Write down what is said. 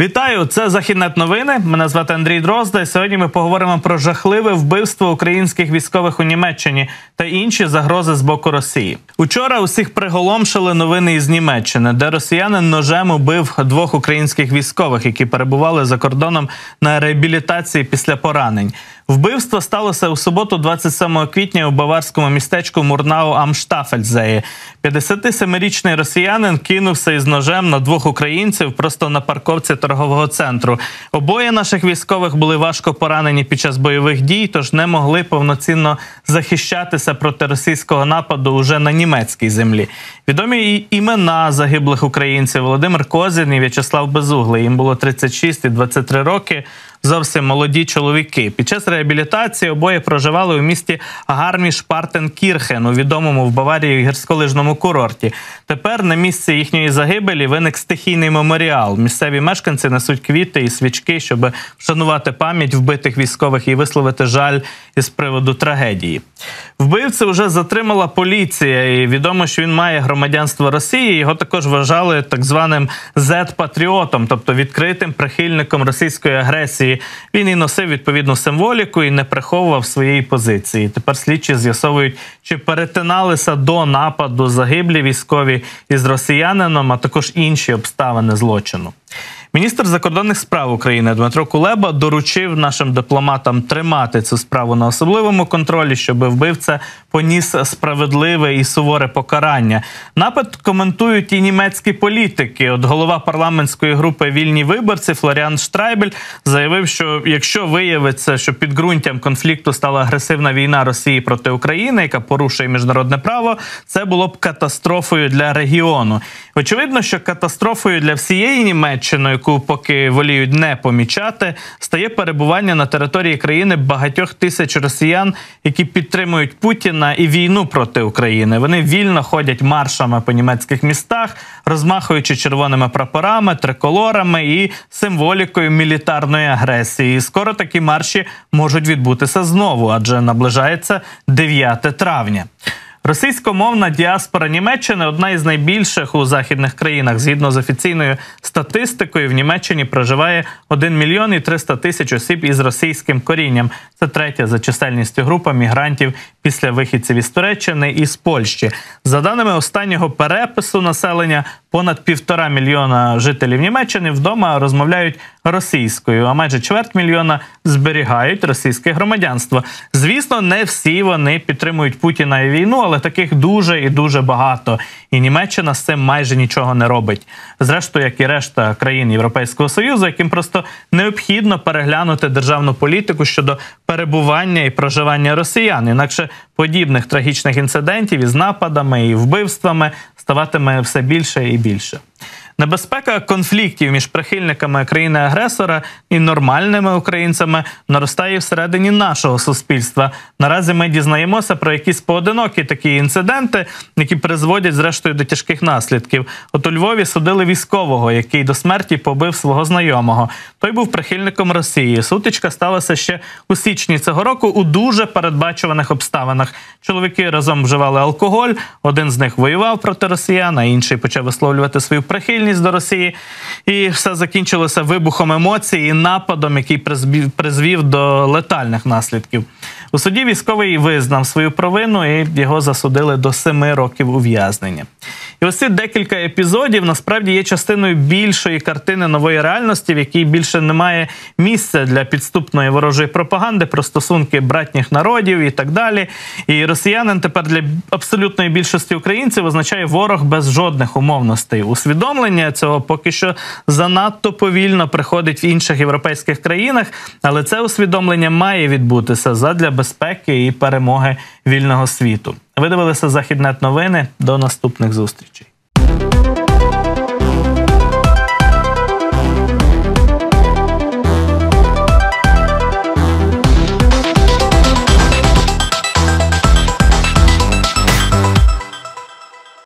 Вітаю, це Західнет новини. Мене звати Андрій Дрозда. І сьогодні ми поговоримо про жахливе вбивство українських військових у Німеччині та інші загрози з боку Росії. Учора усіх приголомшили новини із Німеччини, де росіянин ножем убив 2 українських військових, які перебували за кордоном на реабілітації після поранень. Вбивство сталося у суботу, 27 квітня, у баварському містечку Мурнау ам Штафельзеї. 57-річний росіянин кинувся із ножем на 2 українців просто на парковці торгового центру. Обоє наших військових були важко поранені під час бойових дій, тож не могли повноцінно захищатися проти російського нападу уже на німецькій землі. Відомі імена загиблих українців: Володимир Козін і В'ячеслав Безуглий. Їм було 36 і 23 роки. Зовсім молоді чоловіки. Під час реабілітації обоє проживали у місті Гарміш-Партенкірхен, у відомому в Баварії гірськолижному курорті. Тепер на місці їхньої загибелі виник стихійний меморіал. Місцеві мешканці несуть квіти і свічки, щоб вшанувати пам'ять вбитих військових і висловити жаль із приводу трагедії. Вбивцю вже затримала поліція, і відомо, що він має громадянство Росії. Його також вважали так званим Z-патріотом, тобто відкритим прихильником російської агресії. Він і носив відповідну символіку і не приховував своєї позиції. Тепер слідчі з'ясовують, чи перетиналися до нападу загиблі військові із росіянином, а також інші обставини злочину. Міністр закордонних справ України Дмитро Кулеба доручив нашим дипломатам тримати цю справу на особливому контролі, щоб вбивця поніс справедливе і суворе покарання. Напад коментують і німецькі політики. От голова парламентської групи «Вільні виборці» Флоріан Штрайбель заявив, що якщо виявиться, що підґрунтям конфлікту стала агресивна війна Росії проти України, яка порушує міжнародне право, це було б катастрофою для регіону. Очевидно, що катастрофою для всієї Німеччини, яку поки воліють не помічати, стає перебування на території країни багатьох тисяч росіян, які підтримують Путіна і війну проти України. Вони вільно ходять маршами по німецьких містах, розмахуючи червоними прапорами, триколорами і символікою мілітарної агресії. І скоро такі марші можуть відбутися знову, адже наближається 9 травня. Російськомовна діаспора Німеччини – одна із найбільших у західних країнах. Згідно з офіційною статистикою, в Німеччині проживає 1 мільйон і 300 тисяч осіб із російським корінням. Це третя за чисельністю група мігрантів після вихідців із Туреччини і з Польщі. За даними останнього перепису населення, понад 1,5 мільйона жителів Німеччини вдома розмовляють російською, а майже 250 мільйона зберігають російське громадянство. Звісно, не всі вони підтримують Путіна і війну, але таких дуже і дуже багато. І Німеччина з цим майже нічого не робить. Зрештою, як і решта країн Європейського Союзу, яким просто необхідно переглянути державну політику щодо перебування і проживання росіян. Інакше подібних трагічних інцидентів із нападами і вбивствами ставатиме все більше і більше. Небезпека конфліктів між прихильниками країни-агресора і нормальними українцями наростає всередині нашого суспільства. Наразі ми дізнаємося про якісь поодинокі такі інциденти, які призводять, зрештою, до тяжких наслідків. От у Львові судили військового, який до смерті побив свого знайомого. Той був прихильником Росії. Сутичка сталася ще у січні цього року у дуже передбачуваних обставинах. Чоловіки разом вживали алкоголь, один з них воював проти росіян, а інший почав висловлювати свою прихильність до Росії. І все закінчилося вибухом емоцій і нападом, який призвів до летальних наслідків. У суді військовий визнав свою провину і його засудили до 7 років ув'язнення. І ось ці декілька епізодів насправді є частиною більшої картини нової реальності, в якій більше немає місця для підступної ворожої пропаганди про стосунки братніх народів і так далі. І росіянин тепер для абсолютної більшості українців означає ворог без жодних умовностей. Усвідомлення цього поки що занадто повільно приходить в інших європейських країнах, але це усвідомлення має відбутися задля безпеки і перемоги вільного світу. Ви дивилися Західнет новини. До наступних зустрічей.